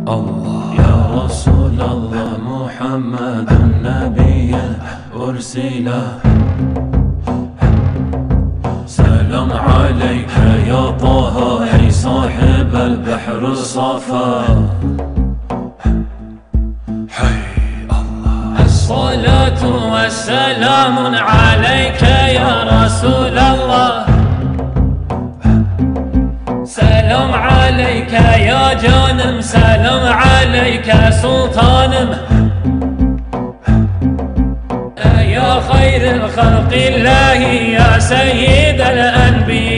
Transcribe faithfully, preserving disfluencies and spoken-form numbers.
الله يا رسول الله محمد النبي أرسله. سلام عليك يا طه أي صاحب البحر الصفا. حي الله الصلاة والسلام عليك يا رسول الله. سلام عليك يا جانم، سلام عليك سلطانم، يا خير الخلق الله يا سيد الأنبياء.